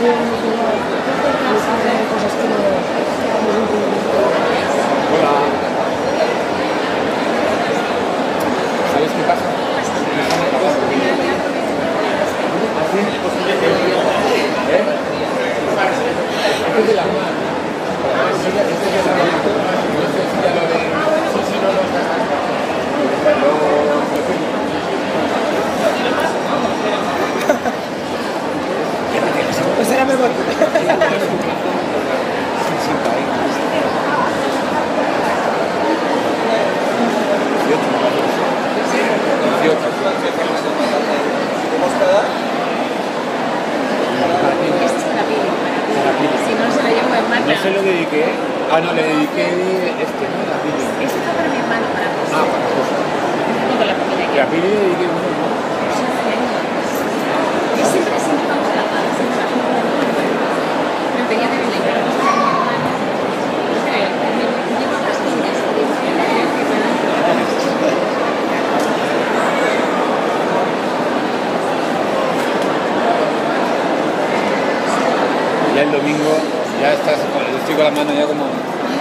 Hola. ¿Sabes qué pasa? Es de la mano. Pues ahora me voy. No se lo dediqué. Ah, no, le dediqué este, ¿no? La Pili. Este fue para mi hermano, para vos. Ah, para vos. Toda la familia. La Pili le dediqué uno. Yo siempre vamos a la paz, siempre la gente me empeñé de verle, pero no sé mi hermana. Me llevo las niñas, Ya el domingo, ya estás, estoy con la mano ya como...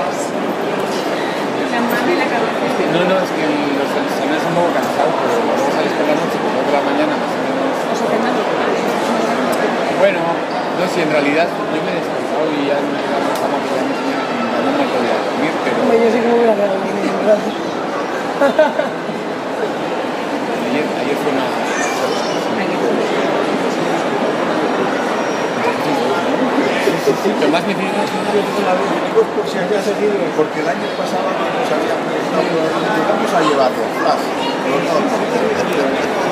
la mano y la cabeza. No, es que los exámenes son un poco cansados, pero luego sales por la noche, pero luego por la mañana más o menos... O sea, te mando. Bueno, no sé, en realidad yo me he descansado y ya me he quedado en la cama, que ya no me podía dormir, pero... Yo sí que me voy a quedar dormir, gracias. Ayer fue una... Sí, pero más me tiene por si había seguido, porque el año pasado nos habíamos llegamos a llevarlo, los dos.